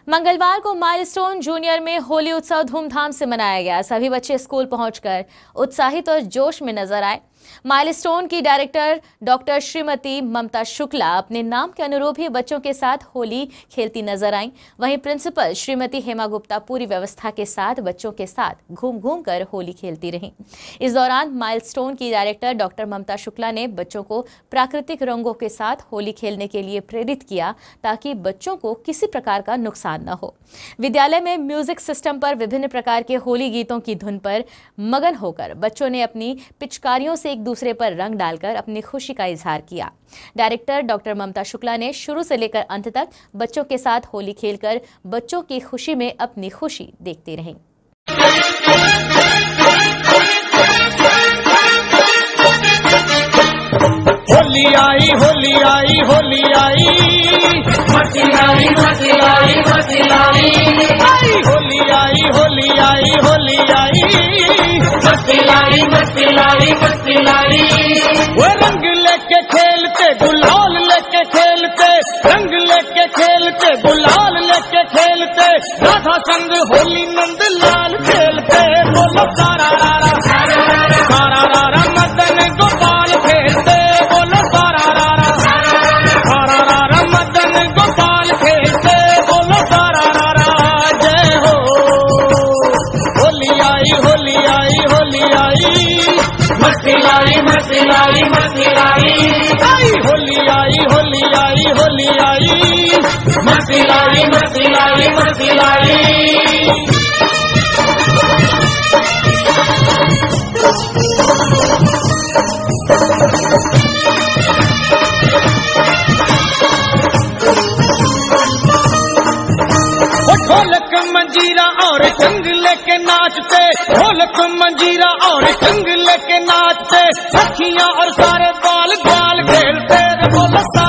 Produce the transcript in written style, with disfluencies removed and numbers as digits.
मंगलवार को milestone junior में होली उत्सव धूमधाम से मनाया गया। सभी बच्चे स्कूल पहुंचकर उत्साहित और जोश में नजर आए। माइलस्टोन की डायरेक्टर डॉक्टर श्रीमती ममता शुक्ला अपने नाम के अनुरूप ही बच्चों के साथ होली खेलती नजर आईं। वहीं प्रिंसिपल श्रीमती हेमा गुप्ता पूरी व्यवस्था के साथ बच्चों के साथ घूम घूम कर होली खेलती रहीं। इस दौरान माइलस्टोन की डायरेक्टर डॉक्टर ममता शुक्ला ने बच्चों को प्राकृतिक रंगों के साथ होली खेलने के लिए प्रेरित किया ताकि बच्चों को किसी प्रकार का नुकसान न हो। विद्यालय में म्यूजिक सिस्टम पर विभिन्न प्रकार के होली गीतों की धुन पर मगन होकर बच्चों ने अपनी पिचकारियों से एक दूसरे पर रंग डालकर अपनी खुशी का इजहार किया। डायरेक्टर डॉक्टर ममता शुक्ला ने शुरू से लेकर अंत तक बच्चों के साथ होली खेलकर बच्चों की खुशी में अपनी खुशी देखती रहीं। होली आई होली आई होली आई, मस्ती आई मस्ती आई मस्ती आई, होली आई होली आई होली आई, मस्ती आई मस्ती आई मस्ती आई। वो रंग लेके खेलते गुलाल लेके खेलते, रंग लेके खेलते गुलाल लेके खेलते, राधा संग होली नंद लाल खेलते। बोलो सारा रारा सारा रारा मदन गोपाल खेलते, बोलो सारा रारा सारा रारा मदन गोपाल खेलते, बोलो सारा रारा जय हो। होली आई होली आई होली आई, मस्ती आई मस्ती आई मस्ती आई, होली आई होली आई होली आई, मस्ती आई मस्ती आई मस्ती आई। ढोलक मंजीरा और चंग लेके नाचते, ढोलक मंजीरा और चंग लेके नाचते, सखियां और सारे बाल बाल खेलते। बोलो